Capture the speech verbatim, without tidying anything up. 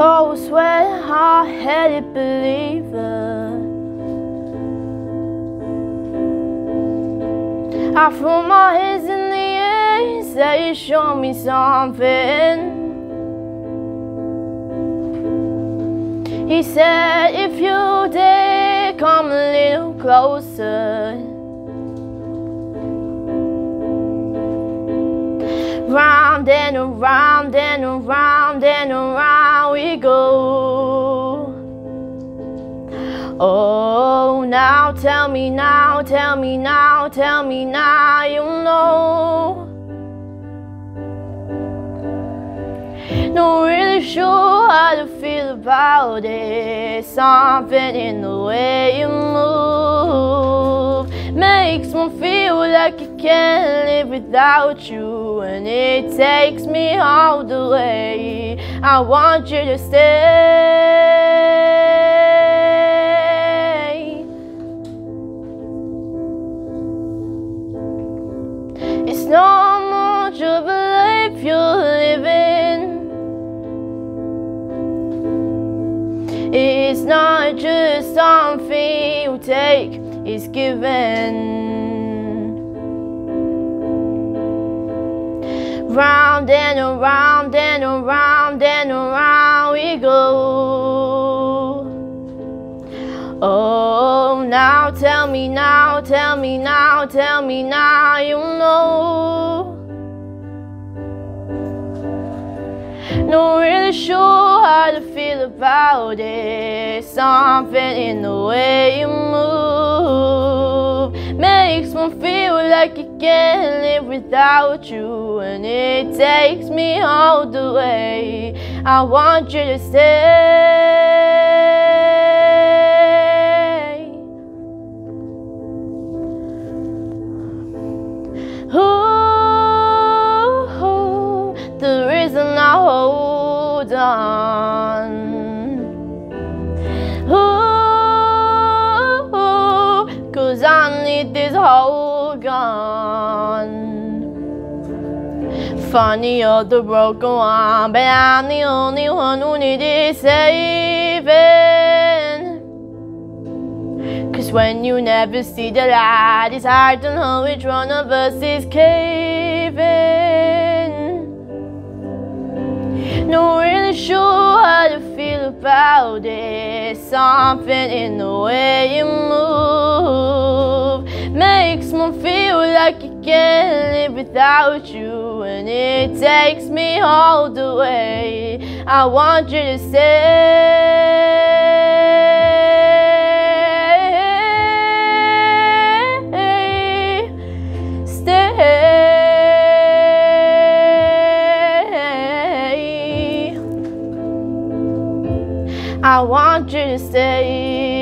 cold sweat, hard-headed believer. I threw my hands in the air, say show me something. He said if you dare come a little closer. Round and around and around and around we go. Oh, now tell me now, tell me now, tell me now you know. Not really sure how to feel about it. Something in the way you move makes me feel like I can't live without you, and it takes me all the way. I want you to stay. It's not much of a life you're living. It's not just something you take, it's given. Round and around and around and around we go. Oh, now tell me now, tell me now, tell me now you know. Not really sure how to feel about it. Something in the way you move makes me feel like I can't live without you, and it takes me all the way. I want you to stay. Ooh, the reason I hold on. Ooh, 'cause I need this whole gun. Funny you're the broken one, but I'm the only one who needed saving. 'Cause when you never see the light, it's hard to know which one of us is caving. Not really sure how to feel about it. Something in the way you move makes me feel like I can't live without you, and it takes me all the way. I want you to stay. I want you to stay.